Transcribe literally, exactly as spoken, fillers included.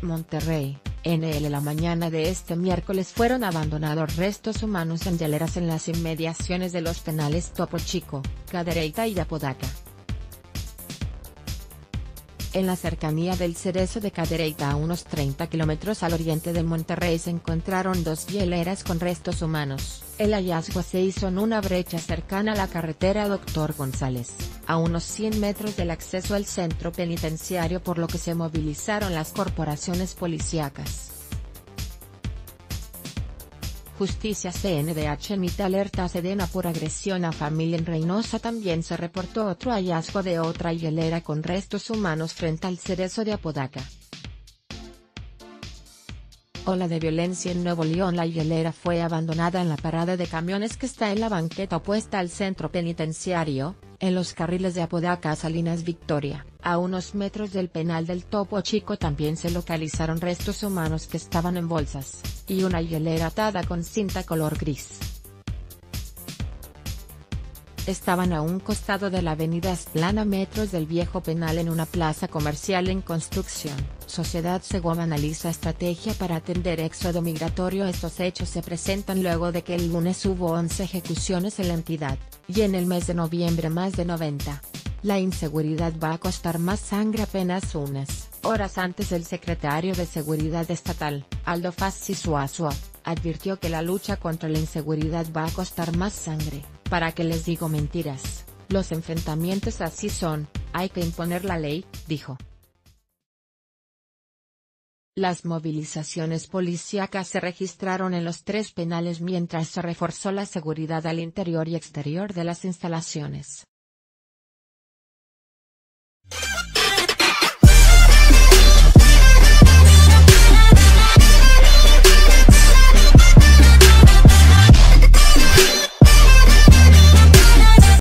Monterrey, en el la mañana de este miércoles fueron abandonados restos humanos en hieleras en las inmediaciones de los penales Topo Chico, Cadereyta y Apodaca. En la cercanía del Cerezo de Cadereyta, a unos treinta kilómetros al oriente de Monterrey, se encontraron dos hieleras con restos humanos. El hallazgo se hizo en una brecha cercana a la carretera Doctor González, a unos cien metros del acceso al centro penitenciario, por lo que se movilizaron las corporaciones policíacas. Justicia C N D H emite alerta a Sedena por agresión a familia. En Reynosa también se reportó otro hallazgo de otra hielera con restos humanos frente al Cerezo de Apodaca. Ola de violencia en Nuevo León. La hielera fue abandonada en la parada de camiones que está en la banqueta opuesta al centro penitenciario, en los carriles de Apodaca a Salinas Victoria. A unos metros del penal del Topo Chico también se localizaron restos humanos que estaban en bolsas, y una hielera atada con cinta color gris. Estaban a un costado de la avenida Aztlán, a metros del viejo penal, en una plaza comercial en construcción. Sociedad Segov analiza estrategia para atender éxodo migratorio. Estos hechos se presentan luego de que el lunes hubo once ejecuciones en la entidad, y en el mes de noviembre más de noventa. La inseguridad va a costar más sangre. Apenas unas horas antes, el secretario de Seguridad Estatal, Aldo Fassi Suazua, advirtió que la lucha contra la inseguridad va a costar más sangre. ¿Para qué les digo mentiras? Los enfrentamientos así son, hay que imponer la ley, dijo. Las movilizaciones policíacas se registraron en los tres penales mientras se reforzó la seguridad al interior y exterior de las instalaciones.